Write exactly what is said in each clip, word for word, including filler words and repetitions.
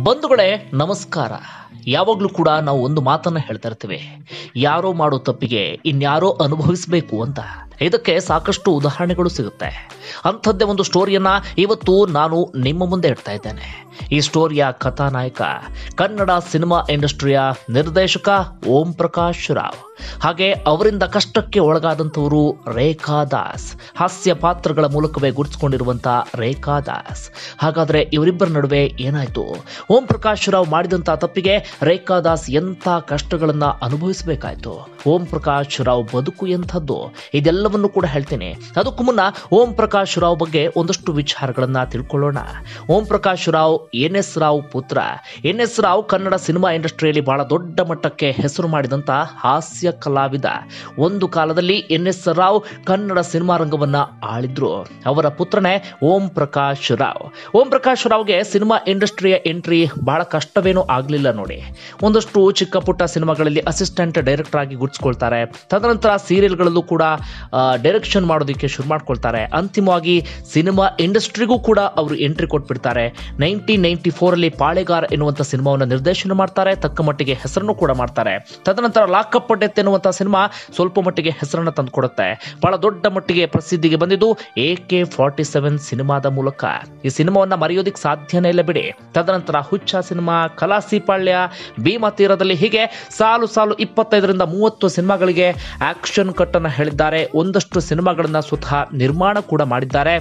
ಬಂಧುಗಳೇ ನಮಸ್ಕಾರ. ಯಾವಾಗಲೂ ಕೂಡ ನಾವು ಒಂದು ಮಾತನ್ನ ಹೇಳ್ತಾ ಇರ್ತೀವಿ, ಯಾರೋ ಮಾಡೋ ತಪ್ಪಿಗೆ ಇನ್ಯಾರೋ ಅನುಭವಿಸಬೇಕು ಅಂತ. ಇದಕ್ಕೆ ಸಾಕಷ್ಟು ಉದಾಹರಣೆಗಳು ಸಿಗುತ್ತೆ. ಅಂಥದ್ದೇ ಒಂದು ಸ್ಟೋರಿಯನ್ನ ಇವತ್ತು ನಾನು ನಿಮ್ಮ ಮುಂದೆ ಇಡ್ತಾ ಇದ್ದೇನೆ. ಈ ಸ್ಟೋರಿಯ ಕಥಾನಾಯಕ ಕನ್ನಡ ಸಿನಿಮಾ ಇಂಡಸ್ಟ್ರಿಯ ನಿರ್ದೇಶಕ ಓಂ ಪ್ರಕಾಶ್ ರಾವ್. ಹಾಗೆ ಅವರಿಂದ ಕಷ್ಟಕ್ಕೆ ಒಳಗಾದಂಥವರು ರೇಖಾ ದಾಸ್, ಹಾಸ್ಯ ಪಾತ್ರಗಳ ಮೂಲಕವೇ ಗುರುತಿಸಿಕೊಂಡಿರುವಂತಹ ರೇಖಾ ದಾಸ್. ಹಾಗಾದ್ರೆ ಇವರಿಬ್ಬರ ನಡುವೆ ಏನಾಯ್ತು? ಓಂ ಪ್ರಕಾಶ್ ರಾವ್ ಮಾಡಿದಂತ ತಪ್ಪಿಗೆ ರೇಖಾ ದಾಸ್ ಎಂಥ ಕಷ್ಟಗಳನ್ನ ಅನುಭವಿಸಬೇಕಾಯ್ತು? ಓಂ ಪ್ರಕಾಶ್ ರಾವ್ ಬದುಕು ಎಂಥದ್ದು? ಇದೆಲ್ಲವನ್ನು ಕೂಡ ಹೇಳ್ತೀನಿ. ಅದಕ್ಕೂ ಮುನ್ನ ಓಂ ಪ್ರಕಾಶ್ ರಾವ್ ಬಗ್ಗೆ ಒಂದಷ್ಟು ವಿಚಾರಗಳನ್ನ ತಿಳ್ಕೊಳ್ಳೋಣ. ಓಂ ಪ್ರಕಾಶ್ ರಾವ್ ಎನ್ ಎಸ್ ರಾವ್ ಪುತ್ರ. N S Rao Kannada cinema ಇಂಡಸ್ಟ್ರಿಯಲ್ಲಿ ಬಹಳ ದೊಡ್ಡ ಮಟ್ಟಕ್ಕೆ ಹೆಸರು ಮಾಡಿದಂತ ಹಾಸ್ಯ ಕಲಾವಿದ. ಒಂದು ಕಾಲದಲ್ಲಿ N S Rao Kannada cinema ರಂಗವನ್ನ ಆಳಿದ್ರು. ಅವರ ಪುತ್ರನೇ ಓಂ ಪ್ರಕಾಶ್ ರಾವ್. ಓಂ ಪ್ರಕಾಶ್ ರಾವ್ಗೆ ಸಿನಿಮಾ ಇಂಡಸ್ಟ್ರಿಯ ಎಂಟ್ರಿ ಬಹಳ ಕಷ್ಟವೇನೂ ಆಗ್ಲಿಲ್ಲ ನೋಡಿ. ಒಂದಷ್ಟು ಚಿಕ್ಕ ಪುಟ್ಟ ಸಿನಿಮಾಗಳಲ್ಲಿ ಅಸಿಸ್ಟೆಂಟ್ ಡೈರೆಕ್ಟರ್ ಆಗಿ ಗುರುತಿಸ್ಕೊಳ್ತಾರೆ. ತದನಂತರ ಸೀರಿಯಲ್ಗಳಲ್ಲೂ ಕೂಡ ಡೈರೆಕ್ಷನ್ ಮಾಡೋದಕ್ಕೆ ಶುರು ಮಾಡ್ಕೊಳ್ತಾರೆ. ಅಂತಿಮವಾಗಿ ಸಿನಿಮಾ ಇಂಡಸ್ಟ್ರಿಗೂ ಕೂಡ ಅವರು ಎಂಟ್ರಿ ಕೊಟ್ಬಿಡ್ತಾರೆ. ನೈನ್ಟೀನ್ ನೈನ್ಟಿ ಫೋರ್ ಅಲ್ಲಿ ಪಾಳೆಗಾರ ಎನ್ನುವಂತ ಸಿನಿಮಾವನ್ನು ನಿರ್ದೇಶನ ಮಾಡ್ತಾರೆ. ತಕ್ಕ ಮಟ್ಟಿಗೆ ಹೆಸರನ್ನು ಕೂಡ ಮಾಡ್ತಾರೆ. ತದನಂತರ ಲಾಕಪ್ ಡೆತ್ ಎನ್ನುವಂತ ಸಿನಿಮಾ ಸ್ವಲ್ಪ ಮಟ್ಟಿಗೆ ಹೆಸರನ್ನ ತಂದುಕೊಡುತ್ತೆ. ಬಹಳ ದೊಡ್ಡ ಮಟ್ಟಿಗೆ ಪ್ರಸಿದ್ಧಿಗೆ ಬಂದಿದ್ದು ಎ ಕೆ ಫಾರ್ಟಿ ಸೆವೆನ್ ಸಿನಿಮಾದ ಮೂಲಕ. ಈ ಸಿನಿಮಾವನ್ನ ಮರೆಯೋದಿಕ್ ಸಾಧ್ಯನೇ ಇಲ್ಲ ಬಿಡಿ. ತದನಂತರ ಹುಚ್ಚ ಸಿನಿಮಾ, ಖಲಾಸಿ ಪಾಳ್ಯ, ಭೀಮಾ ತೀರದಲ್ಲಿ, ಹೀಗೆ ಸಾಲು ಸಾಲು ಇಪ್ಪತ್ತೈದರಿಂದ ಮೂವತ್ತು ಸಿನಿಮಾಗಳಿಗೆ ಆಕ್ಷನ್ ಕಟ್ ಅನ್ನ ಹೇಳಿದ್ದಾರೆ. ಒಂದಷ್ಟು ಸಿನಿಮಾಗಳನ್ನ ಸ್ವತಃ ನಿರ್ಮಾಣ ಕೂಡ ಮಾಡಿದ್ದಾರೆ.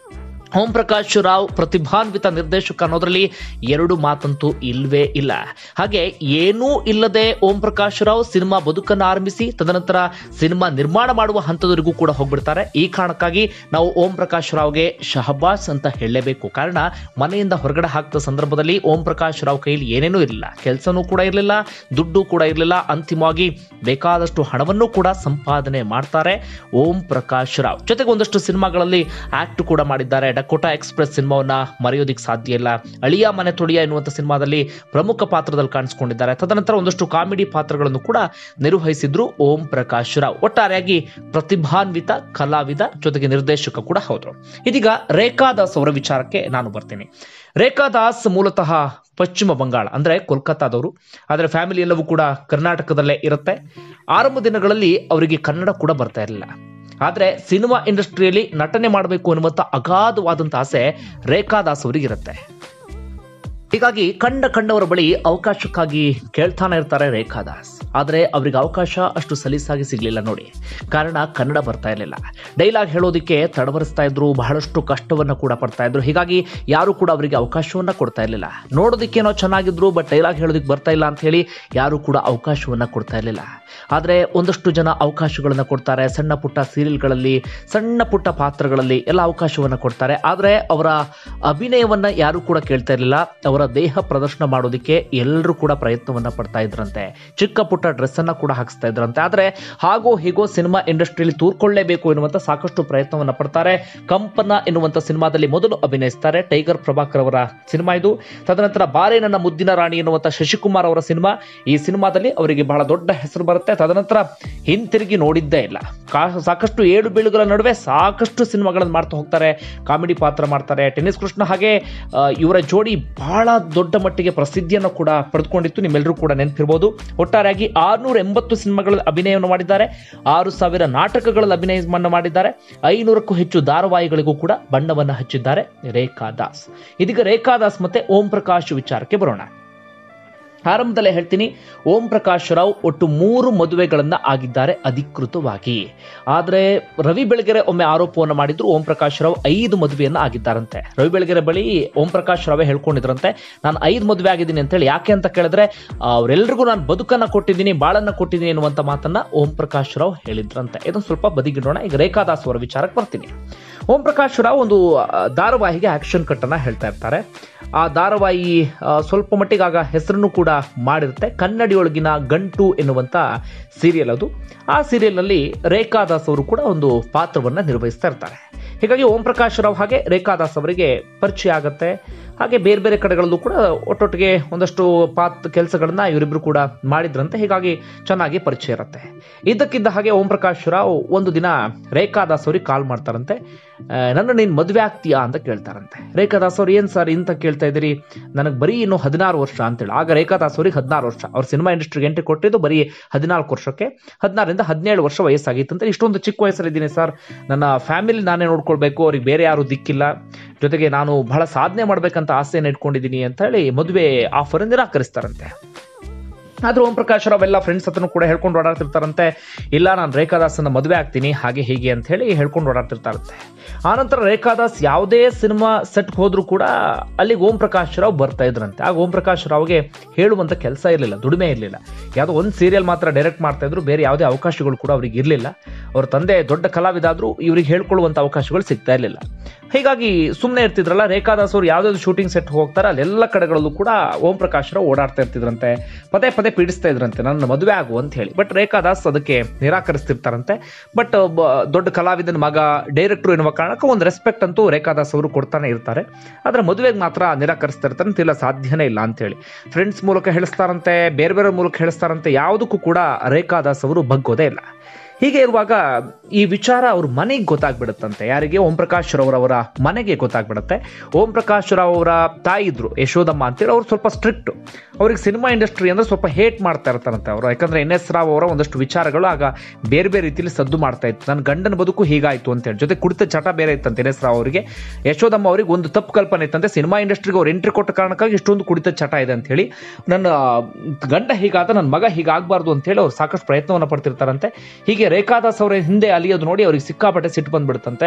ಓಂ ಪ್ರಕಾಶ್ ರಾವ್ ಪ್ರತಿಭಾನ್ವಿತ ನಿರ್ದೇಶಕ ಅನ್ನೋದ್ರಲ್ಲಿ ಎರಡು ಮಾತಂತೂ ಇಲ್ವೇ ಇಲ್ಲ. ಹಾಗೆ ಏನೂ ಇಲ್ಲದೆ ಓಂ ಪ್ರಕಾಶ್ ರಾವ್ ಸಿನಿಮಾ ಬದುಕನ್ನು ಆರಂಭಿಸಿ ತದನಂತರ ಸಿನಿಮಾ ನಿರ್ಮಾಣ ಮಾಡುವ ಹಂತದವರೆಗೂ ಕೂಡ ಹೋಗ್ಬಿಡ್ತಾರೆ. ಈ ಕಾರಣಕ್ಕಾಗಿ ನಾವು ಓಂ ಪ್ರಕಾಶ್ ರಾವ್ಗೆ ಶಹಬಾಸ್ ಅಂತ ಹೇಳಲೇಬೇಕು. ಕಾರಣ ಮನೆಯಿಂದ ಹೊರಗಡೆ ಹಾಕಿದ ಸಂದರ್ಭದಲ್ಲಿ ಓಂ ಪ್ರಕಾಶ್ ರಾವ್ ಕೈಲಿ ಏನೇನೂ ಇರಲಿಲ್ಲ, ಕೆಲಸನೂ ಕೂಡ ಇರಲಿಲ್ಲ, ದುಡ್ಡು ಕೂಡ ಇರಲಿಲ್ಲ. ಅಂತಿಮವಾಗಿ ಬೇಕಾದಷ್ಟು ಹಣವನ್ನು ಕೂಡ ಸಂಪಾದನೆ ಮಾಡ್ತಾರೆ ಓಂ ಪ್ರಕಾಶ್ ರಾವ್. ಜೊತೆಗೆ ಒಂದಷ್ಟು ಸಿನಿಮಾಗಳಲ್ಲಿ ಆಕ್ಟ್ ಕೂಡ ಮಾಡಿದ್ದಾರೆ. ಕೋಟಾ ಎಕ್ಸ್ಪ್ರೆಸ್ ಸಿನಿಮಾವನ್ನ ಮರೆಯೋದಿಕ್ ಸಾಧ್ಯ ಇಲ್ಲ. ಅಳಿಯ ಮನೆ ತೊಳಿಯ ಎನ್ನುವಂತ ಸಿನಿಮಾದಲ್ಲಿ ಪ್ರಮುಖ ಪಾತ್ರದಲ್ಲಿ ಕಾಣಿಸಿಕೊಂಡಿದ್ದಾರೆ. ತದನಂತರ ಒಂದಷ್ಟು ಕಾಮಿಡಿ ಪಾತ್ರಗಳನ್ನು ಕೂಡ ನಿರ್ವಹಿಸಿದ್ರು ಓಂ ಪ್ರಕಾಶ್ ರಾವ್. ಒಟ್ಟಾರೆಯಾಗಿ ಪ್ರತಿಭಾನ್ವಿತ ಕಲಾವಿದ, ಜೊತೆಗೆ ನಿರ್ದೇಶಕ ಕೂಡ ಹೌದು. ಇದೀಗ ರೇಖಾ ದಾಸ್ ಅವರ ವಿಚಾರಕ್ಕೆ ನಾನು ಬರ್ತೀನಿ. ರೇಖಾ ದಾಸ್ ಮೂಲತಃ ಪಶ್ಚಿಮ ಬಂಗಾಳ ಅಂದ್ರೆ ಕೋಲ್ಕತ್ತಾದವರು. ಆದರೆ ಫ್ಯಾಮಿಲಿ ಎಲ್ಲವೂ ಕೂಡ ಕರ್ನಾಟಕದಲ್ಲೇ ಇರುತ್ತೆ. ಆರಂಭ ದಿನಗಳಲ್ಲಿ ಅವರಿಗೆ ಕನ್ನಡ ಕೂಡ ಬರ್ತಾ ಇರಲಿಲ್ಲ. ಆದ್ರೆ ಸಿನಿಮಾ ಇಂಡಸ್ಟ್ರಿಯಲ್ಲಿ ನಟನೆ ಮಾಡಬೇಕು ಅನ್ನುವಂತ ಅಗಾಧವಾದಂತ ಆಸೆ ರೇಖಾ ದಾಸ್ ಅವರಿಗಿರುತ್ತೆ. ಹೀಗಾಗಿ ಕಂಡ ಕಂಡವರ ಬಳಿ ಅವಕಾಶಕ್ಕಾಗಿ ಕೇಳ್ತಾನೆ ಇರ್ತಾರೆ ರೇಖಾ ದಾಸ್. ಆದರೆ ಅವರಿಗೆ ಅವಕಾಶ ಅಷ್ಟು ಸಲೀಸಾಗಿ ಸಿಗ್ಲಿಲ್ಲ ನೋಡಿ. ಕಾರಣ ಕನ್ನಡ ಬರ್ತಾ ಇರಲಿಲ್ಲ. ಡೈಲಾಗ್ ಹೇಳೋದಕ್ಕೆ ತಡವರಿಸ್ತಾ ಇದ್ರು, ಬಹಳಷ್ಟು ಕಷ್ಟವನ್ನ ಕೂಡ ಪಡ್ತಾ ಇದ್ರು. ಹೀಗಾಗಿ ಯಾರು ಕೂಡ ಅವರಿಗೆ ಅವಕಾಶವನ್ನ ಕೊಡ್ತಾ ಇರಲಿಲ್ಲ. ನೋಡೋದಕ್ಕೇನೋ ಚೆನ್ನಾಗಿದ್ರು, ಬಟ್ ಡೈಲಾಗ್ ಹೇಳೋದಕ್ಕೆ ಬರ್ತಾ ಇಲ್ಲ ಅಂತ ಹೇಳಿ ಯಾರು ಕೂಡ ಅವಕಾಶವನ್ನ ಕೊಡ್ತಾ ಇರಲಿಲ್ಲ. ಆದ್ರೆ ಒಂದಷ್ಟು ಜನ ಅವಕಾಶಗಳನ್ನ ಕೊಡ್ತಾರೆ. ಸಣ್ಣ ಪುಟ್ಟ ಸೀರಿಯಲ್ಗಳಲ್ಲಿ, ಸಣ್ಣ ಪುಟ್ಟ ಪಾತ್ರಗಳಲ್ಲಿ ಎಲ್ಲ ಅವಕಾಶವನ್ನ ಕೊಡ್ತಾರೆ. ಆದ್ರೆ ಅವರ ಅಭಿನಯವನ್ನ ಯಾರು ಕೂಡ ಕೇಳ್ತಾ ಇರಲಿಲ್ಲ. ಅವರ ದೇಹ ಪ್ರದರ್ಶನ ಮಾಡೋದಕ್ಕೆ ಎಲ್ಲರೂ ಕೂಡ ಪ್ರಯತ್ನವನ್ನ ಪಡ್ತಾ ಇದ್ರಂತೆ. ಚಿಕ್ಕ ಪುಟ್ಟ ಡ್ರೆಸ್ ಅನ್ನ ಕೂಡ ಹಾಕಿಸ್ತಾ ಇದ್ರಂತೆ. ಆದ್ರೆ ಹಾಗೋ ಹೀಗೋ ಸಿನಿಮಾ ಇಂಡಸ್ಟ್ರಿಯಲ್ಲಿ ತೂರ್ಕೊಳ್ಳೇಬೇಕು ಎನ್ನುವಂತ ಸಾಕಷ್ಟು ಪ್ರಯತ್ನವನ್ನ ಪಡ್ತಾರೆ. ಕಂಪನ ಎನ್ನುವಂತ ಸಿನಿಮಾದಲ್ಲಿ ಮೊದಲು ಅಭಿನಯಿಸ್ತಾರೆ. ಟೈಗರ್ ಪ್ರಭಾಕರ್ ಅವರ ಸಿನಿಮಾ ಇದು. ತದನಂತರ ಬಾರೆ ನನ್ನ ಮುದ್ದಿನ ರಾಣಿ ಎನ್ನುವಂತ ಶಶಿಕುಮಾರ್ ಅವರ ಸಿನಿಮಾ. ಈ ಸಿನಿಮಾದಲ್ಲಿ ಅವರಿಗೆ ಬಹಳ ದೊಡ್ಡ ಹೆಸರು ಬರುತ್ತೆ. ತದನಂತರ ಹಿಂತಿರುಗಿ ನೋಡಿದ್ದೇ ಇಲ್ಲ. ಸಾಕಷ್ಟು ಏಳು ಬೀಳುಗಳ ನಡುವೆ ಸಾಕಷ್ಟು ಸಿನಿಮಾಗಳನ್ನು ಮಾಡ್ತಾ ಹೋಗ್ತಾರೆ. ಕಾಮಿಡಿ ಪಾತ್ರ ಮಾಡ್ತಾರೆ. ಟೆನ್ನಿಸ್ ಕೃಷ್ಣ ಹಾಗೆ ಇವರ ಜೋಡಿ ಬಹಳ ದೊಡ್ಡ ಮಟ್ಟಿಗೆ ಪ್ರಸಿದ್ಧಿಯನ್ನು ಕೂಡ ಪಡೆದುಕೊಂಡಿತ್ತು. ನಿಮ್ಮೆಲ್ಲರೂ ಕೂಡ ನೆನಪಿರಬಹುದು. ಒಟ್ಟಾರೆಯಾಗಿ ಆರ್ನೂರ ಎಂಬತ್ತು ಸಿನಿಮಾಗಳಲ್ಲಿ ಅಭಿನಯವನ್ನು ಮಾಡಿದ್ದಾರೆ. ಆರು ಸಾವಿರ ನಾಟಕಗಳಲ್ಲಿ ಅಭಿನಯವನ್ನು ಮಾಡಿದ್ದಾರೆ. ಐನೂರಕ್ಕೂ ಹೆಚ್ಚು ಧಾರಾವಾಹಿಗಳಿಗೂ ಕೂಡ ಬಣ್ಣವನ್ನು ಹಚ್ಚಿದ್ದಾರೆ ರೇಖಾ ದಾಸ್. ಇದೀಗ ರೇಖಾ ದಾಸ್ ಮತ್ತೆ ಓಂ ಪ್ರಕಾಶ್ ವಿಚಾರಕ್ಕೆ ಬರೋಣ. ಆರಂಭದಲ್ಲೇ ಹೇಳ್ತೀನಿ, ಓಂ ಪ್ರಕಾಶ್ ರಾವ್ ಒಟ್ಟು ಮೂರು ಮದುವೆಗಳನ್ನ ಆಗಿದ್ದಾರೆ ಅಧಿಕೃತವಾಗಿ. ಆದ್ರೆ ರವಿ ಬೆಳಗೆರೆ ಒಮ್ಮೆ ಆರೋಪವನ್ನು ಮಾಡಿದ್ರು, ಓಂ ಪ್ರಕಾಶ್ ರಾವ್ ಐದು ಮದುವೆಯನ್ನ ಆಗಿದ್ದಾರಂತೆ. ರವಿ ಬೆಳಗೆರೆ ಬಳಿ ಓಂ ಪ್ರಕಾಶ್ ರಾವೇ ಹೇಳ್ಕೊಂಡಿದ್ರಂತೆ, ನಾನು ಐದು ಮದುವೆ ಆಗಿದ್ದೀನಿ ಅಂತ ಹೇಳಿ. ಯಾಕೆ ಅಂತ ಕೇಳಿದ್ರೆ ಅವರೆಲ್ಲರಿಗೂ ನಾನು ಬದುಕನ್ನ ಕೊಟ್ಟಿದ್ದೀನಿ, ಬಾಳನ್ನ ಕೊಟ್ಟಿದ್ದೀನಿ ಎನ್ನುವಂತ ಮಾತನ್ನ ಓಂ ಪ್ರಕಾಶ್ ರಾವ್ ಹೇಳಿದ್ರಂತೆ. ಇದನ್ನು ಸ್ವಲ್ಪ ಬದಿಗಿಡೋಣ. ಈಗ ರೇಖಾ ದಾಸ್ ಅವರ ವಿಚಾರಕ್ಕೆ ಬರ್ತೀನಿ. ಓಂ ಪ್ರಕಾಶ್ ರಾವ್ ಒಂದು ಧಾರಾವಾಹಿಗೆ ಆಕ್ಷನ್ ಕಟ್ ಅನ್ನ ಹೇಳ್ತಾ ಇರ್ತಾರೆ. ಆ ಧಾರಾವಾಹಿ ಸ್ವಲ್ಪ ಮಟ್ಟಿಗೆ ಆಗ ಹೆಸರನ್ನು ಕೂಡ ಮಾಡಿರುತ್ತೆ. ಕನ್ನಡಿಯೊಳಗಿನ ಗಂಟು ಎನ್ನುವಂತ ಸೀರಿಯಲ್ ಅದು. ಆ ಸೀರಿಯಲ್ ನಲ್ಲಿ ರೇಖಾ ದಾಸ್ ಅವರು ಕೂಡ ಒಂದು ಪಾತ್ರವನ್ನ ನಿರ್ವಹಿಸ್ತಾ ಇರ್ತಾರೆ. ಹೀಗಾಗಿ ಓಂ ಪ್ರಕಾಶ್ ರಾವ್ ಹಾಗೆ ರೇಖಾ ದಾಸ್ ಅವರಿಗೆ ಪರಿಚಯ ಆಗುತ್ತೆ. ಹಾಗೆ ಬೇರೆ ಬೇರೆ ಕಡೆಗಳಲ್ಲೂ ಕೂಡ ಒಟ್ಟೊಟ್ಟಿಗೆ ಒಂದಷ್ಟು ಪಾತ್ ಕೆಲಸಗಳನ್ನ ಇವರಿಬ್ರು ಕೂಡ ಮಾಡಿದ್ರಂತೆ. ಹೀಗಾಗಿ ಚೆನ್ನಾಗಿ ಪರಿಚಯ ಇರುತ್ತೆ. ಇದ್ದಕ್ಕಿದ್ದ ಹಾಗೆ ಓಂ ಪ್ರಕಾಶ್ ರಾವ್ ಒಂದು ದಿನ ರೇಖಾ ದಾಸ್ ಅವ್ರಿಗೆ ಕಾಲ್ ಮಾಡ್ತಾರಂತೆ. ನನ್ನ ನೀನು ಮದುವೆ ಆಗ್ತೀಯಾ ಅಂತ ಕೇಳ್ತಾರಂತೆ. ರೇಖಾ ದಾಸ್ ಅವ್ರು ಏನು ಸರ್ ಇಂತ ಕೇಳ್ತಾ ಇದ್ದೀರಿ, ನನಗೆ ಬರೀ ಇನ್ನು ಹದಿನಾರು ವರ್ಷ ಅಂತೇಳಿ. ಆಗ ರೇಖಾ ದಾಸ್ ಅವ್ರಿಗೆ ಹದಿನಾರು ವರ್ಷ, ಅವ್ರ ಸಿನಿಮಾ ಇಂಡಸ್ಟ್ರಿಗೆ ಎಂಟ್ರಿ ಕೊಟ್ಟಿದ್ದು ಬರೀ ಹದಿನಾಲ್ಕು ವರ್ಷಕ್ಕೆ, ಹದಿನಾರರಿಂದ ಹದಿನೇಳು ವರ್ಷ ವಯಸ್ಸಾಗಿತ್ತಂತೆ. ಇಷ್ಟೊಂದು ಚಿಕ್ಕ ವಯಸ್ಸಲ್ಲಿದ್ದೀನಿ ಸರ್, ನನ್ನ ಫ್ಯಾಮಿಲಿ ನಾನೇ ನೋಡ್ಕೊಳ್ಬೇಕು, ಅವ್ರಿಗೆ ಬೇರೆ ಯಾರು ದಿಕ್ಕಿಲ್ಲ, ಜೊತೆಗೆ ನಾನು ಬಹಳ ಸಾಧನೆ ಮಾಡ್ಬೇಕಂತ ಆಸೆಯನ್ನು ಇಟ್ಕೊಂಡಿದ್ದೀನಿ ಅಂತ ಹೇಳಿ ಮದುವೆ ಆಫರ್ ನಿರಾಕರಿಸ್ತಾರಂತೆ. ಆದ್ರೂ ಓಂ ಪ್ರಕಾಶ್ ರಾವ್ ಎಲ್ಲ ಫ್ರೆಂಡ್ಸ್ ಹತ್ರನೂ ಕೂಡ ಹೇಳ್ಕೊಂಡು ಓಡಾಡ್ತಿರ್ತಾರಂತೆ, ಇಲ್ಲ ನಾನು ರೇಖಾದಾಸನ ಮದುವೆ ಆಗ್ತೀನಿ ಹಾಗೆ ಹೀಗೆ ಅಂತ ಹೇಳಿ ಹೇಳ್ಕೊಂಡು ಓಡಾಡ್ತಿರ್ತಾರಂತೆ. ಆನಂತರ ರೇಖಾದಾಸ್ ಯಾವುದೇ ಸಿನಿಮಾ ಸೆಟ್ಗೆ ಹೋದ್ರೂ ಕೂಡ ಅಲ್ಲಿಗೆ ಓಂ ಪ್ರಕಾಶ್ ರಾವ್ ಬರ್ತಾ ಇದ್ರಂತೆ. ಆಗ ಓಂ ಪ್ರಕಾಶ್ ರಾವ್ಗೆ ಹೇಳುವಂತ ಕೆಲಸ ಇರಲಿಲ್ಲ, ದುಡಿಮೆ ಇರಲಿಲ್ಲ. ಯಾವುದೋ ಒಂದು ಸೀರಿಯಲ್ ಮಾತ್ರ ಡೈರೆಕ್ಟ್ ಮಾಡ್ತಾ ಇದ್ರು, ಬೇರೆ ಯಾವುದೇ ಅವಕಾಶಗಳು ಕೂಡ ಅವ್ರಿಗೆ ಇರಲಿಲ್ಲ. ಅವ್ರ ತಂದೆ ದೊಡ್ಡ ಕಲಾವಿದ ಆದ್ರೂ ಇವ್ರಿಗೆ ಹೇಳ್ಕೊಳ್ಳುವಂತ ಅವಕಾಶಗಳು ಸಿಗ್ತಾ ಇರಲಿಲ್ಲ. ಹೀಗಾಗಿ ಸುಮ್ಮನೆ ಇರ್ತಿದ್ರಲ್ಲ. ರೇಖಾದಾಸ್ ಅವ್ರು ಯಾವುದಾದ್ರು ಶೂಟಿಂಗ್ ಸೆಟ್ ಹೋಗ್ತಾರೆ, ಅಲ್ಲೆಲ್ಲ ಕಡೆಗಳಲ್ಲೂ ಕೂಡ ಓಂ ಪ್ರಕಾಶ್ ರಾವ್ ಓಡಾಡ್ತಾ ಇರ್ತಿದ್ರಂತೆ, ಪದೇ ಪದೇ ಪೀಡಿಸ್ತಾ ಇದ್ರಂತೆ ನನ್ನ ಮದುವೆ ಆಗು ಅಂತ ಹೇಳಿ. ಬಟ್ ರೇಖಾದಾಸ್ ಅದಕ್ಕೆ ನಿರಾಕರಿಸ್ತಿರ್ತಾರಂತೆ. ಬಟ್ ದೊಡ್ಡ ಕಲಾವಿದನ ಮಗ, ಡೈರೆಕ್ಟರ್ ಎನ್ನುವ ಕಾರಣಕ್ಕೆ ಒಂದು ರೆಸ್ಪೆಕ್ಟ್ ಅಂತೂ ರೇಖಾದಾಸ್ ಅವರು ಕೊಡ್ತಾನೆ ಇರ್ತಾರೆ. ಆದ್ರೆ ಮದುವೆಗೆ ಮಾತ್ರ ನಿರಾಕರಿಸ್ತಾ ಇರ್ತಾರಂತೆ, ಇಲ್ಲ ಸಾಧ್ಯನೇ ಇಲ್ಲ ಅಂತ ಹೇಳಿ. ಫ್ರೆಂಡ್ಸ್ ಮೂಲಕ ಹೇಳಿಸ್ತಾರಂತೆ, ಬೇರೆ ಬೇರೆ ಮೂಲಕ ಹೇಳಿಸ್ತಾರಂತೆ, ಯಾವುದಕ್ಕೂ ಕೂಡ ರೇಖಾದಾಸ್ ಅವರು ಬಗ್ಗೋದೇ ಇಲ್ಲ. ಹೀಗೆ ಇರುವಾಗ ಈ ವಿಚಾರ ಅವ್ರ ಮನೆಗೆ ಗೊತ್ತಾಗ್ಬಿಡುತ್ತಂತೆ. ಯಾರಿಗೆ? ಓಂ ಪ್ರಕಾಶ್ ರಾವ್ ಅವರ ಮನೆಗೆ ಗೊತ್ತಾಗ್ಬಿಡುತ್ತೆ. ಓಂ ಪ್ರಕಾಶ್ ರಾವ್ ಅವರ ತಾಯಿ ಇದ್ರು ಯಶೋದಮ್ಮ ಅಂತೇಳಿ, ಅವ್ರು ಸ್ವಲ್ಪ ಸ್ಟ್ರಿಕ್ಟ್. ಅವ್ರಿಗೆ ಸಿನಿಮಾ ಇಂಡಸ್ಟ್ರಿ ಅಂದ್ರೆ ಸ್ವಲ್ಪ ಹೇಟ್ ಮಾಡ್ತಾ ಇರ್ತಾರಂತೆ ಅವರು. ಯಾಕಂದ್ರೆ ಎನ್ ಎಸ್ ರಾವ್ ಅವರ ಒಂದಷ್ಟು ವಿಚಾರಗಳು ಆಗ ಬೇರೆ ಬೇರೆ ರೀತಿಯಲ್ಲಿ ಸದ್ದು ಮಾಡ್ತಾ ಇತ್ತು. ನನ್ನ ಗಂಡನ ಬದುಕು ಹೀಗಾಯ್ತು ಅಂತೇಳಿ, ಜೊತೆ ಕುಡಿತ ಚಟ ಬೇರೆ ಇತ್ತಂತೆ ಎನ್ ಎಸ್ ರಾವ್ ಅವರಿಗೆ. ಯಶೋದಮ್ಮ ಅವ್ರಿಗೆ ಒಂದು ತಪ್ಪು ಕಲ್ಪನೆ ಇತ್ತಂತೆ, ಸಿನಿಮಾ ಇಂಡಸ್ಟ್ರಿಗೆ ಅವ್ರು ಎಂಟ್ರಿ ಕೊಟ್ಟ ಕಾರಣಕ್ಕಾಗಿ ಇಷ್ಟೊಂದು ಕುಡಿತ ಚಟ ಇದೆ ಅಂತ ಹೇಳಿ, ನನ್ನ ಗಂಡ ಹೀಗಾದ, ನನ್ನ ಮಗ ಹೀಗಾಗಬಾರ್ದು ಅಂತ ಹೇಳಿ ಅವ್ರು ಸಾಕಷ್ಟು ಪ್ರಯತ್ನವನ್ನ ಪಡ್ತಿರ್ತಾರಂತೆ. ಹೀಗೆ ರೇಖಾದಾಸ್ ಅವರ ಹಿಂದೆ ಅಲಿಯೋದು ನೋಡಿ ಅವ್ರಿಗೆ ಸಿಕ್ಕಾಪಟ್ಟೆ ಸಿಟ್ಟು ಬಂದ್ಬಿಡುತ್ತಂತೆ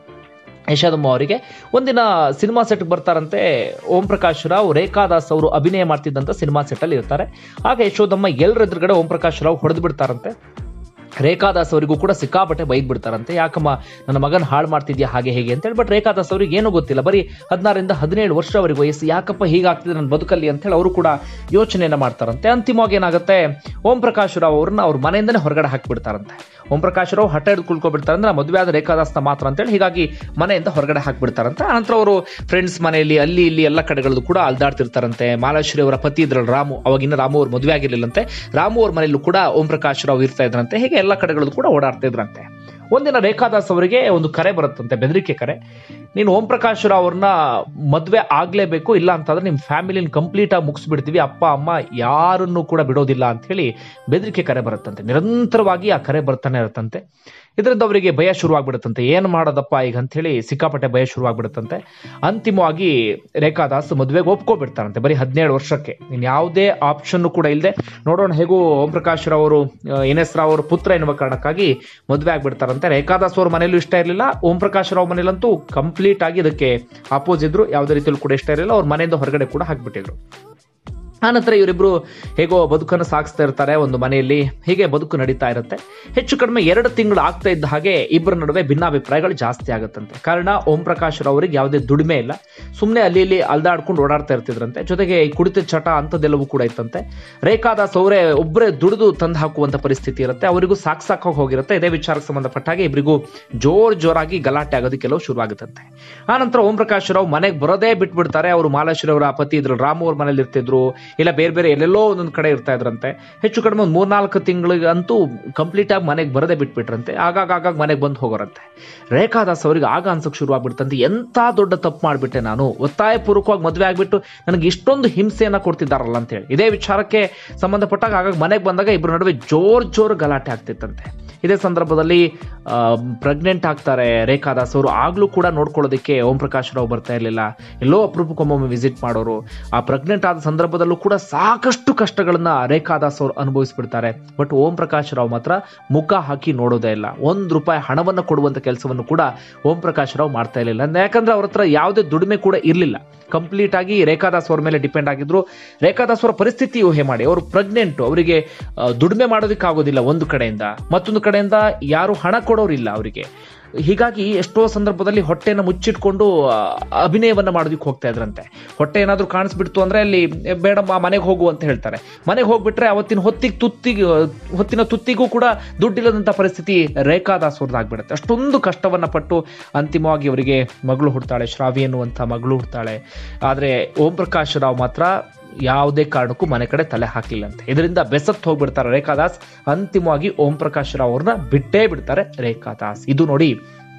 ಯಶೋದಮ್ಮ ಅವರಿಗೆ. ಒಂದಿನ ಸಿನಿಮಾ ಸೆಟ್ಗೆ ಬರ್ತಾರಂತೆ ಓಂ ಪ್ರಕಾಶ್ ರಾವ್. ರೇಖಾದಾಸ್ ಅವರು ಅಭಿನಯ ಮಾಡ್ತಿದ್ದಂತ ಸಿನಿಮಾ ಸೆಟ್ ಅಲ್ಲಿ ಇರ್ತಾರೆ. ಆಗ ಯಶೋದಮ್ಮ ಎಲ್ಲರ ಎದುರುಗಡೆ ಓಂ ಪ್ರಕಾಶ್ ರಾವ್ ಹೊಡೆದು ಬಿಡ್ತಾರಂತೆ. ರೇಖಾದಾಸ್ ಅವರಿಗೂ ಕೂಡ ಸಿಕ್ಕಾಪಟ್ಟೆ ಬೈದ್ ಬಿಡ್ತಾರಂತೆ, ಯಾಕಮ್ಮ ನನ್ನ ಮಗನ ಹಾಳು ಮಾಡ್ತಿದ್ಯಾ ಹಾಗೆ ಹೇಗೆ ಅಂತ ಹೇಳಿ. ಬಟ್ ರೇಖಾದಾಸ್ ಅವ್ರಿಗೆ ಏನೂ ಗೊತ್ತಿಲ್ಲ, ಬರೀ ಹದಿನಾರರಿಂದ ಹದಿನೇಳು ವರ್ಷ ಅವರಿಗೆ ವಯಸ್ಸು, ಯಾಕಪ್ಪ ಹೀಗಾಗ್ತಿದೆ ನನ್ನ ಬದುಕಲ್ಲಿ ಅಂತ ಹೇಳಿ ಅವರು ಕೂಡ ಯೋಚನೆಯನ್ನ ಮಾಡ್ತಾರಂತೆ. ಅಂತಿಮವಾಗಿ ಏನಾಗುತ್ತೆ, ಓಂ ಪ್ರಕಾಶ್ ರಾವ್ ಅವ್ರನ್ನ ಅವ್ರ ಮನೆಯಿಂದನೇ ಹೊರಗಡೆ ಹಾಕ್ಬಿಡ್ತಾರಂತೆ. ಓಂ ಪ್ರಕಾಶ್ ರಾವ್ ಹಠ ಹಿಡಿದು ಕುಳ್ಕೊಬಿಡ್ತಾರೆ, ಅಂದ್ರೆ ಮದುವೆ ಆದ ರೇಖಾದಾಸ್ನ ಮಾತ್ರ ಅಂತೇಳಿ. ಹೀಗಾಗಿ ಮನೆಯಿಂದ ಹೊರಗಡೆ ಹಾಕ್ಬಿಡ್ತಾರಂತೆ. ಆನಂತರ ಅವರು ಫ್ರೆಂಡ್ಸ್ ಮನೆಯಲ್ಲಿ ಅಲ್ಲಿ ಇಲ್ಲಿ ಎಲ್ಲ ಕಡೆಗಳಲ್ಲೂ ಕೂಡ ಅಲ್ದಾಡ್ತಿರ್ತಾರಂತೆ. ಮಾಲಾಶ್ರೀ ಅವರ ಪತಿ ಇದ್ರಲ್ಲ ರಾಮು, ಅವಾಗಿನ್ನ ರಾಮು ಅವ್ರ ಮದುವೆ ಆಗಿರ್ಲಿಲ್ಲಂತೆ, ರಾಮು ಅವ್ರ ಮನೆಯಲ್ಲೂ ಕೂಡ ಓಂ ಪ್ರಕಾಶ್ ರಾವ್ ಇರ್ತಾ ಇದ್ರಂತೆ. ಹೀಗೆ ಎಲ್ಲ ಕಡೆಗಳಲ್ಲೂ ಕೂಡ ಓಡಾಡ್ತಾ ಇದ್ರಂತೆ. ಒಂದಿನ ರೇಖಾದಾಸ್ ಅವರಿಗೆ ಒಂದು ಕರೆ ಬರುತ್ತಂತೆ, ಬೆದರಿಕೆ ಕರೆ. ನೀನು ಓಂ ಪ್ರಕಾಶ್ ರಾವ್ ಅವ್ರನ್ನ ಮದುವೆ ಆಗ್ಲೇಬೇಕು, ಇಲ್ಲ ಅಂತಂದ್ರೆ ನಿಮ್ ಫ್ಯಾಮಿಲಿನ ಕಂಪ್ಲೀಟ್ ಆಗಿ ಮುಗಿಸ್ಬಿಡ್ತೀವಿ, ಅಪ್ಪ ಅಮ್ಮ ಯಾರನ್ನು ಕೂಡ ಬಿಡೋದಿಲ್ಲ ಅಂತ ಹೇಳಿ ಬೆದರಿಕೆ ಕರೆ ಬರುತ್ತಂತೆ. ನಿರಂತರವಾಗಿ ಆ ಕರೆ ಬರ್ತಾನೆ ಇರುತ್ತಂತೆ. ಇದರಿಂದ ಅವರಿಗೆ ಭಯ ಶುರುವಾಗ್ಬಿಡುತ್ತಂತೆ, ಏನು ಮಾಡೋದಪ್ಪ ಈಗ ಅಂತ ಹೇಳಿ ಸಿಕ್ಕಾಪಟ್ಟೆ ಭಯ ಶುರುವಾಗ್ಬಿಡುತ್ತಂತೆ. ಅಂತಿಮವಾಗಿ ರೇಖಾದಾಸ್ ಮದುವೆಗೆ ಒಪ್ಕೊಬಿಡ್ತಾರಂತೆ ಬರೀ ಹದಿನೇಳು ವರ್ಷಕ್ಕೆ. ಇನ್ ಯಾವುದೇ ಆಪ್ಷನ್ ಕೂಡ ಇಲ್ಲದೆ, ನೋಡೋಣ ಹೇಗೂ ಓಂ ಪ್ರಕಾಶ್ ರಾವ್ ಅವರು ಎನ್ ಎಸ್ ರಾವ್ ಅವ್ರ ಪುತ್ರ ಎನ್ನುವ ಕಾರಣಕ್ಕಾಗಿ ಮದುವೆ ಆಗ್ಬಿಡ್ತಾರಂತೆ. ರೇಖಾದಾಸ್ ಅವ್ರ ಮನೇಲೂ ಇಷ್ಟ ಇರಲಿಲ್ಲ, ಓಂ ಪ್ರಕಾಶ್ ರಾವ್ ಮನೇಲಂತೂ ಕಂಪ್ಲೀಟ್ ಆಗಿ ಇದಕ್ಕೆ ಅಪೋಸ್ ಇದ್ರು, ಯಾವುದೇ ರೀತಿಯಲ್ಲೂ ಕೂಡ ಇಷ್ಟ ಇರಲಿಲ್ಲ. ಅವ್ರ ಮನೆಯಿಂದ ಹೊರಗಡೆ ಕೂಡ ಹಾಕ್ಬಿಟ್ಟಿದ್ರು. ಆನಂತರ ಇವರಿಬ್ರು ಹೇಗೋ ಬದುಕನ್ನು ಸಾಗಿಸ್ತಾ ಇರ್ತಾರೆ ಒಂದು ಮನೆಯಲ್ಲಿ. ಹೀಗೆ ಬದುಕು ನಡೀತಾ ಇರುತ್ತೆ. ಹೆಚ್ಚು ಕಡಿಮೆ ಎರಡು ತಿಂಗಳು ಆಗ್ತಾ ಇದ್ದ ಹಾಗೆ ಇಬ್ಬರ ನಡುವೆ ಭಿನ್ನಾಭಿಪ್ರಾಯಗಳು ಜಾಸ್ತಿ ಆಗುತ್ತಂತೆ. ಕಾರಣ ಓಂ ಪ್ರಕಾಶ್ ರಾವ್ರಿಗೆ ಯಾವುದೇ ದುಡಿಮೆ ಇಲ್ಲ, ಸುಮ್ಮನೆ ಅಲ್ಲಿ ಇಲ್ಲಿ ಅಲ್ದಾಡ್ಕೊಂಡು ಓಡಾಡ್ತಾ ಇರ್ತಿದ್ರಂತೆ. ಜೊತೆಗೆ ಈ ಕುಡಿತ ಚಟ ಅಂಥದ್ದೆಲ್ಲವೂ ಕೂಡ ಇತ್ತಂತೆ. ರೇಖಾದಾಸ್ ಅವರೇ ಒಬ್ಬರೇ ದುಡಿದು ತಂದು ಹಾಕುವಂತ ಪರಿಸ್ಥಿತಿ ಇರುತ್ತೆ. ಅವರಿಗೂ ಸಾಕ್ ಸಾಕಾಗಿ ಹೋಗಿರುತ್ತೆ. ಇದೇ ವಿಚಾರಕ್ಕೆ ಸಂಬಂಧಪಟ್ಟ ಹಾಗೆ ಇಬ್ಬರಿಗೂ ಜೋರ್ ಜೋರಾಗಿ ಗಲಾಟೆ ಆಗೋದಕ್ಕೆಲ್ಲವೂ ಶುರುವಾಗುತ್ತಂತೆ. ಆನಂತರ ಓಂ ಪ್ರಕಾಶ್ ರಾವ್ ಮನೆಗೆ ಬರೋದೇ ಬಿಟ್ಬಿಡ್ತಾರೆ. ಅವರು ಮಾಲಾಶ್ರೀ ಅವರ ಪತಿ ಇದ್ರು ರಾಮು ಅವ್ರ ಮನೇಲಿ ಇರ್ತಿದ್ರು, ಇಲ್ಲ ಬೇರೆ ಬೇರೆ ಎಲ್ಲೆಲ್ಲೋ ಒಂದೊಂದು ಕಡೆ ಇರ್ತಾ ಇದ್ರಂತೆ. ಹೆಚ್ಚು ಕಡಿಮೆ ಒಂದು ಮೂರ್ನಾಲ್ಕು ತಿಂಗಳಿಗಂತೂ ಕಂಪ್ಲೀಟ್ ಆಗಿ ಮನೆಗೆ ಬರದೇ ಬಿಟ್ಬಿಟ್ರಂತೆ. ಆಗಾಗ ಆಗಾಗ ಮನೆಗೆ ಬಂದು ಹೋಗೋರಂತೆ. ರೇಖಾದಾಸ್ ಅವರಿಗೆ ಆಗ ಅನ್ಸಕ್ ಶುರು ಆಗ್ಬಿಡ್ತಂತೆ, ಎಂತ ದೊಡ್ಡ ತಪ್ಪು ಮಾಡ್ಬಿಟ್ಟೆ ನಾನು, ಒತ್ತಾಯ ಪೂರ್ವಕವಾಗಿ ಮದುವೆ ಆಗ್ಬಿಟ್ಟು ನನಗೆ ಇಷ್ಟೊಂದು ಹಿಂಸೆಯನ್ನ ಕೊಡ್ತಿದ್ದಾರಲ್ಲ ಅಂತ ಹೇಳಿ. ಇದೇ ವಿಚಾರಕ್ಕೆ ಸಂಬಂಧಪಟ್ಟಾಗ ಆಗಾಗ ಮನೆಗೆ ಬಂದಾಗ ಇಬ್ಬರ ನಡುವೆ ಜೋರ್ ಜೋರ್ ಗಲಾಟೆ ಆಗ್ತಿತ್ತಂತೆ. ಇದೇ ಸಂದರ್ಭದಲ್ಲಿ ಪ್ರೆಗ್ನೆಂಟ್ ಆಗ್ತಾರೆ ರೇಖಾದಾಸ್ ಅವರು. ಆಗ್ಲೂ ಕೂಡ ನೋಡ್ಕೊಳ್ಳೋದಕ್ಕೆ ಓಂ ಪ್ರಕಾಶ್ ರಾವ್ ಬರ್ತಾ ಇರಲಿಲ್ಲ, ಎಲ್ಲೋ ಅಪರೂಪಕ್ಕೊಮ್ಮೊಮ್ಮೆ ವಿಸಿಟ್ ಮಾಡೋರು. ಆ ಪ್ರೆಗ್ನೆಂಟ್ ಆದ ಸಂದರ್ಭದಲ್ಲೂ ಕೂಡ ಸಾಕಷ್ಟು ಕಷ್ಟಗಳನ್ನ ರೇಖಾದಾಸ್ ಅವರು ಅನುಭವಿಸ್ಬಿಡ್ತಾರೆ. ಬಟ್ ಓಂ ಪ್ರಕಾಶ್ ರಾವ್ ಮಾತ್ರ ಮುಖ ಹಾಕಿ ನೋಡೋದೇ ಇಲ್ಲ. ಒಂದ್ ರೂಪಾಯಿ ಹಣವನ್ನು ಕೊಡುವಂತ ಕೆಲಸವನ್ನು ಕೂಡ ಓಂ ಪ್ರಕಾಶ್ ರಾವ್ ಮಾಡ್ತಾ ಇರಲಿಲ್ಲ. ಯಾಕಂದ್ರೆ ಅವ್ರ ಹತ್ರ ಯಾವುದೇ ದುಡಿಮೆ ಕೂಡ ಇರಲಿಲ್ಲ. ಕಂಪ್ಲೀಟ್ ಆಗಿ ರೇಖಾದಾಸ್ ಅವ್ರ ಮೇಲೆ ಡಿಪೆಂಡ್ ಆಗಿದ್ರು. ರೇಖಾದಾಸ್ ಅವರ ಪರಿಸ್ಥಿತಿ ಊಹೆ ಮಾಡಿ, ಅವರು ಪ್ರೆಗ್ನೆಂಟ್, ಅವರಿಗೆ ದುಡಿಮೆ ಮಾಡೋದಕ್ಕೆ ಆಗೋದಿಲ್ಲ ಒಂದು ಕಡೆಯಿಂದ, ಮತ್ತೊಂದು ಕಡೆಯಿಂದ ಯಾರು ಹಣ ಕೊಡೋರಿಲ್ಲ ಅವರಿಗೆ. ಹೀಗಾಗಿ ಎಷ್ಟೋ ಸಂದರ್ಭದಲ್ಲಿ ಹೊಟ್ಟೆನ ಮುಚ್ಚಿಟ್ಕೊಂಡು ಆ, ಅಭಿನಯವನ್ನ ಮಾಡೋದಕ್ಕೆ ಹೋಗ್ತಾ ಇದ್ರಂತೆ. ಹೊಟ್ಟೆ ಏನಾದರೂ ಕಾಣಿಸ್ಬಿಡ್ತು ಅಂದ್ರೆ ಅಲ್ಲಿ ಬೇಡಮ್ಮ ಮನೆಗೆ ಹೋಗು ಅಂತ ಹೇಳ್ತಾರೆ. ಮನೆಗೆ ಹೋಗ್ಬಿಟ್ರೆ ಅವತ್ತಿನ ಹೊತ್ತಿಗೆ ತುತ್ತಿಗೆ ಹೊತ್ತಿನ ತುತ್ತಿಗೂ ಕೂಡ ದುಡ್ಡಿಲ್ಲದಂಥ ಪರಿಸ್ಥಿತಿ ರೇಖಾದಾಸ್ ಅವ್ರದ್ದಾಗ್ಬಿಡುತ್ತೆ. ಅಷ್ಟೊಂದು ಕಷ್ಟವನ್ನ ಪಟ್ಟು ಅಂತಿಮವಾಗಿ ಅವರಿಗೆ ಮಗಳು ಹುಡ್ತಾಳೆ, ಶ್ರಾವ್ಯ ಎನ್ನುವಂಥ ಮಗಳು ಹುಡ್ತಾಳೆ. ಆದರೆ ಓಂ ಪ್ರಕಾಶ್ ರಾವ್ ಮಾತ್ರ ಯಾವುದೇ ಕಾರಣಕ್ಕೂ ಮನೆ ಕಡೆ ತಲೆ ಹಾಕಲಿಲ್ಲಂತೆ. ಇದರಿಂದ ಬೆಸತ್ತು ಹೋಗ್ಬಿಡ್ತಾರೆ ರೇಖಾದಾಸ್. ಅಂತಿಮವಾಗಿ ಓಂ ಪ್ರಕಾಶ್ ರಾವ್ ಅವ್ರನ್ನ ಬಿಟ್ಟೇ ಬಿಡ್ತಾರೆ ರೇಖಾದಾಸ್. ಇದು ನೋಡಿ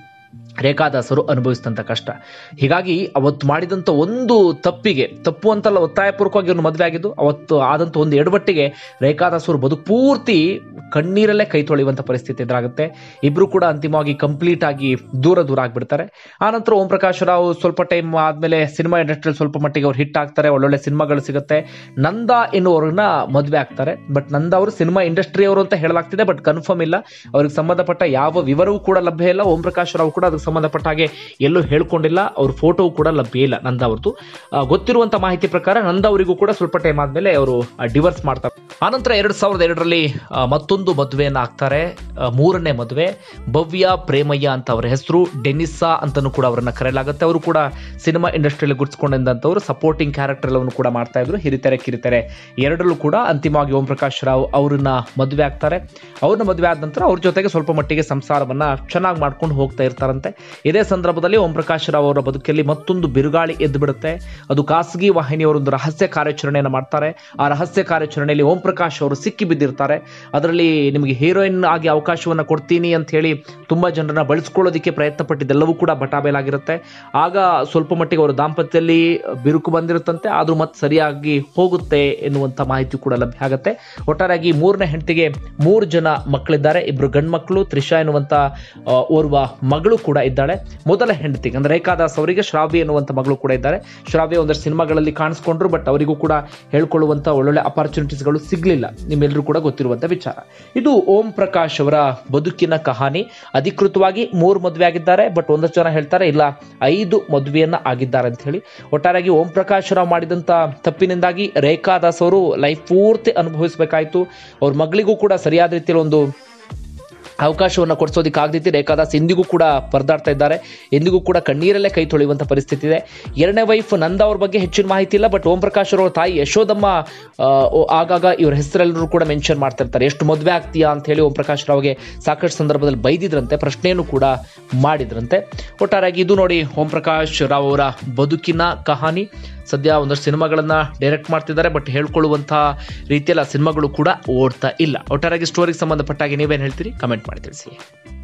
ರೇಖಾದಾಸರು ಅನುಭವಿಸಿದಂಥ ಕಷ್ಟ. ಹೀಗಾಗಿ ಅವತ್ತು ಮಾಡಿದಂಥ ಒಂದು ತಪ್ಪಿಗೆ, ತಪ್ಪು ಅಂತಲ್ಲ ಒತ್ತಾಯಪೂರ್ವಕವಾಗಿ ಅವ್ರನ್ನ ಮದುವೆ ಆಗಿದ್ದು, ಅವತ್ತು ಆದಂಥ ಒಂದು ಎಡವಟ್ಟಿಗೆ ರೇಖಾದಾಸರು ಬದುಕು ಪೂರ್ತಿ ಕಣ್ಣೀರಲ್ಲೇ ಕೈ ತೊಳೆಯುವಂಥ ಪರಿಸ್ಥಿತಿ ಎದುರಾಗುತ್ತೆ. ಇಬ್ರು ಕೂಡ ಅಂತಿಮವಾಗಿ ಕಂಪ್ಲೀಟ್ ಆಗಿ ದೂರ ದೂರ ಆಗ್ಬಿಡ್ತಾರೆ. ಆನಂತರ ಓಂ ಪ್ರಕಾಶ್ ರಾವ್ ಸ್ವಲ್ಪ ಟೈಮ್ ಆದ್ಮೇಲೆ ಸಿನಿಮಾ ಇಂಡಸ್ಟ್ರಿಯಲ್ಲಿ ಸ್ವಲ್ಪ ಮಟ್ಟಿಗೆ ಅವ್ರು ಹಿಟ್ ಆಗ್ತಾರೆ, ಒಳ್ಳೊಳ್ಳೆ ಸಿನಿಮಾಗಳು ಸಿಗುತ್ತೆ. ನಂದಾ ಎನ್ನುವರನ್ನ ಮದುವೆ ಆಗ್ತಾರೆ. ಬಟ್ ನಂದಾ ಅವರು ಸಿನಿಮಾ ಇಂಡಸ್ಟ್ರಿಯವರು ಅಂತ ಹೇಳಲಾಗ್ತಿದೆ, ಬಟ್ ಕನ್ಫರ್ಮ್ ಇಲ್ಲ. ಅವ್ರಿಗೆ ಸಂಬಂಧಪಟ್ಟ ಯಾವ ವಿವರವೂ ಕೂಡ ಲಭ್ಯ ಇಲ್ಲ. ಓಂ ಪ್ರಕಾಶ್ ರಾವ್ ಕೂಡ ಅದಕ್ಕೆ ಸಂಬಂಧಪಟ್ಟ ಹಾಗೆ ಎಲ್ಲೂ ಹೇಳ್ಕೊಂಡಿಲ್ಲ. ಅವ್ರ ಫೋಟೋವು ಕೂಡ ಲಭ್ಯ ಇಲ್ಲ ನಂದಾ ಅವ್ರದ್ದು. ಗೊತ್ತಿರುವಂತ ಮಾಹಿತಿ ಪ್ರಕಾರ ನಂದಾ ಅವರಿಗೂ ಕೂಡ ಸ್ವಲ್ಪ ಟೈಮ್ ಆದ್ಮೇಲೆ ಅವರು ಡಿವರ್ಸ್ ಮಾಡ್ತಾರೆ. ಆನಂತರ ಎರಡ್ ಸಾವಿರದ ಎರಡರಲ್ಲಿ ಮತ್ತೊಂದು ಮದುವೆಯನ್ನ ಆಗ್ತಾರೆ. ಮೂರನೇ ಮದುವೆ ಭವ್ಯ ಪ್ರೇಮಯ್ಯ ಅಂತ ಅವರ ಹೆಸರು. ಡೆನಿಸಾ ಅಂತಾನೂ ಕೂಡ ಅವರನ್ನ ಕರೆಯಲಾಗುತ್ತೆ. ಅವರು ಕೂಡ ಸಿನಿಮಾ ಇಂಡಸ್ಟ್ರಿಯಲ್ಲಿ ಗುರ್ಸ್ಕೊಂಡಿದ್ದಂಥವ್ರು. ಸಪೋರ್ಟಿಂಗ್ ಕ್ಯಾರೆಕ್ಟರ್ ಎಲ್ಲವನ್ನು ಕೂಡ ಮಾಡ್ತಾ ಇದ್ರು. ಹಿರಿತೆರೆ ಕಿರಿತೆರೆ ಎರಡರಲ್ಲೂ ಕೂಡ ಅಂತಿಮವಾಗಿ ಓಂ ಪ್ರಕಾಶ್ ರಾವ್ ಅವ್ರನ್ನ ಮದುವೆ ಆಗ್ತಾರೆ. ಅವ್ರನ್ನ ಮದುವೆ ಆದ ನಂತರ ಅವ್ರ ಜೊತೆಗೆ ಸ್ವಲ್ಪ ಮಟ್ಟಿಗೆ ಸಂಸಾರವನ್ನ ಚೆನ್ನಾಗಿ ಮಾಡ್ಕೊಂಡು ಹೋಗ್ತಾ ಇರ್ತಾರಂತೆ. ಇದೇ ಸಂದರ್ಭದಲ್ಲಿ ಓಂ ಪ್ರಕಾಶ್ ರಾವ್ ಅವರ ಬದುಕಲ್ಲಿ ಮತ್ತೊಂದು ಬಿರುಗಾಳಿ ಎದ್ದು ಬಿಡುತ್ತೆ. ಅದು ಖಾಸಗಿ ವಾಹಿನಿಯವರೊಂದು ರಹಸ್ಯ ಕಾರ್ಯಾಚರಣೆಯನ್ನು ಮಾಡ್ತಾರೆ. ಆ ರಹಸ್ಯ ಕಾರ್ಯಾಚರಣೆಯಲ್ಲಿ ಓಂ ಪ್ರಕಾಶ್ ಅವರು ಸಿಕ್ಕಿ ಬಿದ್ದಿರ್ತಾರೆ. ಅದರಲ್ಲಿ ನಿಮಗೆ ಹೀರೋಯಿನ್ ಆಗಿ ಅವಕಾಶವನ್ನ ಕೊಡ್ತೀನಿ ಅಂತ ಹೇಳಿ ತುಂಬಾ ಜನರನ್ನ ಬಳಸ್ಕೊಳ್ಳೋದಕ್ಕೆ ಪ್ರಯತ್ನ ಪಟ್ಟಿದ್ದೆಲ್ಲವೂ ಕೂಡ ಬಟಾಬೇಲಾಗಿರುತ್ತೆ. ಆಗ ಸ್ವಲ್ಪ ಮಟ್ಟಿಗೆ ಅವರ ದಾಂಪತ್ಯದಲ್ಲಿ ಬಿರುಕು ಬಂದಿರುತ್ತಂತೆ. ಆದ್ರೂ ಮತ್ತೆ ಸರಿಯಾಗಿ ಹೋಗುತ್ತೆ ಎನ್ನುವಂತ ಮಾಹಿತಿ ಕೂಡ ಲಭ್ಯ ಆಗುತ್ತೆ. ಒಟ್ಟಾರೆಯಾಗಿ ಮೂರನೇ ಹೆಂಡತಿಗೆ ಮೂರು ಜನ ಮಕ್ಕಳಿದ್ದಾರೆ. ಇಬ್ರು ಗಂಡು ಮಕ್ಕಳು, ತ್ರಿಷಾ ಎನ್ನುವಂತ ಓರ್ವ ಮಗಳು ಕೂಡ ಇದ್ದಾಳೆ. ಮೊದಲ ಹೆಂಡತಿಗೆ ಅಂದ್ರೆ ರೇಖಾದಾಸ್ ಅವರಿಗೆ ಶ್ರಾವ್ಯ ಎನ್ನುವಂತ ಮಗಳು ಕೂಡ ಇದ್ದಾರೆ. ಶ್ರಾವ್ಯ ಒಂದಷ್ಟು ಸಿನಿಮಾಗಳಲ್ಲಿ ಕಾಣಿಸ್ಕೊಂಡ್ರು, ಬಟ್ ಅವರಿಗೂ ಕೂಡ ಹೇಳ್ಕೊಳ್ಳುವಂತ ಒಳ್ಳೊಳ್ಳೆ ಅಪಾರ್ಚುನಿಟೀಸ್ಗಳು ಸಿಗ್ಲಿಲ್ಲ. ನಿಮ್ಮೆಲ್ಲರೂ ಕೂಡ ಗೊತ್ತಿರುವಂತ ವಿಚಾರ. ಇದು ಓಂ ಪ್ರಕಾಶ್ ಅವರ ಬದುಕಿನ ಕಹಾನಿ. ಅಧಿಕೃತವಾಗಿ ಮೂರು ಮದುವೆ ಆಗಿದ್ದಾರೆ, ಬಟ್ ಒಂದಷ್ಟು ಜನ ಹೇಳ್ತಾರೆ ಇಲ್ಲ ಐದು ಮದುವೆಯನ್ನ ಆಗಿದ್ದಾರೆ ಅಂತ ಹೇಳಿ. ಒಟ್ಟಾರೆಯಾಗಿ ಓಂ ಪ್ರಕಾಶ್ ರಾವ್ ಮಾಡಿದಂತ ತಪ್ಪಿನಿಂದಾಗಿ ರೇಖಾದಾಸ್ ಅವರು ಲೈಫ್ ಪೂರ್ತಿ ಅನುಭವಿಸಬೇಕಾಯಿತು. ಅವ್ರ ಮಗಳಿಗೂ ಕೂಡ ಸರಿಯಾದ ರೀತಿಯಲ್ಲಿ ಒಂದು ಅವಕಾಶವನ್ನು ಕೊಡಿಸೋದಕ್ಕೆ ಆಗದಿತ್ತು. ರೇಖಾದಾಸ್ ಇಂದಿಗೂ ಕೂಡ ಪರದಾಡ್ತಾ ಇದ್ದಾರೆ. ಎಂದಿಗೂ ಕೂಡ ಕಣ್ಣೀರಲ್ಲೇ ಕೈ ತೊಳೆಯುವಂಥ ಪರಿಸ್ಥಿತಿ ಇದೆ. ಎರಡನೇ ವೈಫ್ ನಂದಾ ಅವ್ರ ಬಗ್ಗೆ ಹೆಚ್ಚಿನ ಮಾಹಿತಿ ಇಲ್ಲ, ಬಟ್ ಓಂ ಪ್ರಕಾಶ್ ಅವರ ತಾಯಿ ಯಶೋದಮ್ಮ ಆಗಾಗ ಇವ್ರ ಹೆಸರೆಲ್ಲರೂ ಕೂಡ ಮೆನ್ಷನ್ ಮಾಡ್ತಾ ಇರ್ತಾರೆ. ಎಷ್ಟು ಮದುವೆ ಆಗ್ತೀಯಾ ಅಂತ ಹೇಳಿ ಓಂ ಪ್ರಕಾಶ್ ರಾವ್ಗೆ ಸಾಕಷ್ಟು ಸಂದರ್ಭದಲ್ಲಿ ಬೈದಿದ್ರಂತೆ, ಪ್ರಶ್ನೆಯನ್ನು ಕೂಡ ಮಾಡಿದ್ರಂತೆ. ಒಟ್ಟಾರೆಯಾಗಿ ಇದು ನೋಡಿ ಓಂ ಪ್ರಕಾಶ್ ರಾವ್ ಅವರ ಬದುಕಿನ ಕಹಾನಿ. ಸದ್ಯ ಒಂದಷ್ಟು ಸಿನಿಮಾಗಳನ್ನ ಡೈರೆಕ್ಟ್ ಮಾಡ್ತಿದ್ದಾರೆ, ಬಟ್ ಹೇಳ್ಕೊಳ್ಳುವಂತಹ ರೀತಿಯಲ್ಲಿ ಆ ಸಿನಿಮಾಗಳು ಕೂಡ ಓಡ್ತಾ ಇಲ್ಲ. ಒಟ್ಟಾರೆಯಾಗಿ ಸ್ಟೋರಿಗೆ ಸಂಬಂಧಪಟ್ಟಾಗಿ ನೀವೇನು ಹೇಳ್ತೀರಿ ಕಮೆಂಟ್ ಮಾಡಿ ತಿಳಿಸಿ.